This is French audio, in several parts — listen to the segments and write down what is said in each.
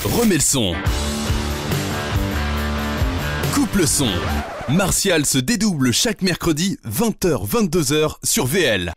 remets le son. Coupe le son. Martial se dédouble chaque mercredi 20h-22h sur VL.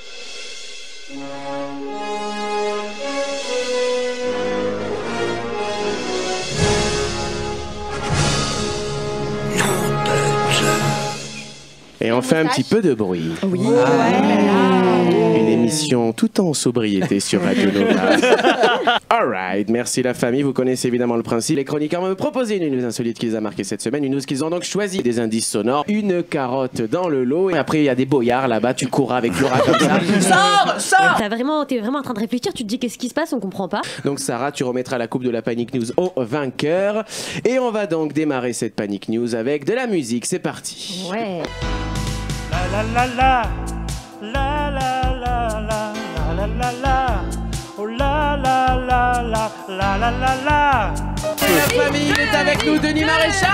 Et on fait un petit peu de bruit. Oui. Une émission tout en sobriété sur Radio Nova. Alright, merci la famille. Vous connaissez évidemment le principe. Les chroniqueurs vont me proposer une news insolite qui les a marqués cette semaine. Une news qu'ils ont donc choisi. Des indices sonores. Une carotte dans le lot. Et après, il y a des boyards là-bas. Tu courras avec Laura comme ça. Sors. T'es vraiment en train de réfléchir. Tu te dis qu'est-ce qui se passe, on comprend pas. Donc Sarah, tu remettras la coupe de la Panic News au vainqueur. Et on va donc démarrer cette Panic News avec de la musique. C'est parti. Ouais. La la la la la la la la la la oh la la la la la la la la. La famille est avec nous, Denis Maréchal.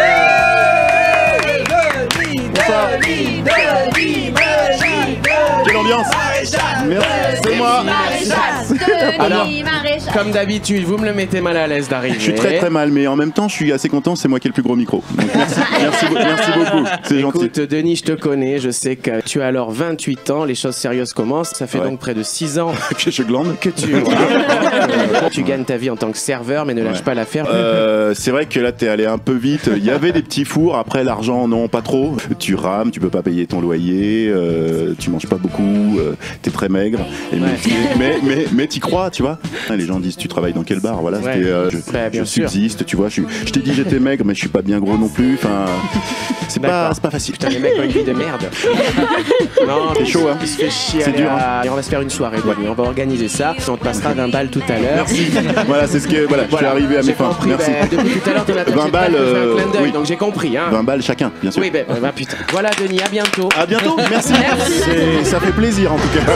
Denis Quelle ambiance. Merci, c'est moi. Alors, comme d'habitude, vous me le mettez mal à l'aise d'arriver. Je suis très très mal, mais en même temps, je suis assez content, c'est moi qui ai le plus gros micro. Donc, merci beaucoup, c'est gentil. Écoute, Denis, je te connais, je sais que tu as alors 28 ans, les choses sérieuses commencent. Ça fait donc près de 6 ans que je glande. Que tu gagnes ta vie en tant que serveur, mais ne lâche pas l'affaire. C'est vrai que là, t'es allé un peu vite. Il y avait des petits fours, après l'argent, non, pas trop. Tu rames, tu peux pas payer ton loyer, tu manges pas beaucoup, t'es très maigre. Et mais t'y crois, tu vois. Les gens disent, tu travailles dans quel bar? Voilà, je subsiste, tu vois. Je t'ai dit, j'étais maigre, mais je suis pas bien gros non plus. Enfin, c'est pas facile. Putain, les mecs ont une vie de merde. Non, c'est chaud, hein. Il se fait chier. C'est dur. Et on va se faire une soirée, Denis. On va organiser ça. On te passera 20 balles tout à l'heure. Merci. Voilà, c'est ce que. Voilà, je suis arrivé à mes fins. Merci. Depuis tout à l'heure, 20 balles. Oui. Donc j'ai compris. Hein. 20 balles chacun, bien sûr. Oui, putain. Voilà, Denis, à bientôt. À bientôt, merci. Ça fait plaisir en tout cas.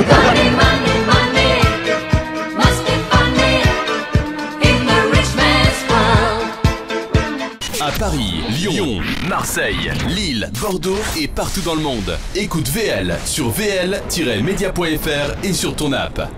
À Paris, Lyon, Marseille, Lille, Bordeaux et partout dans le monde. Écoute VL sur vl-media.fr et sur ton app.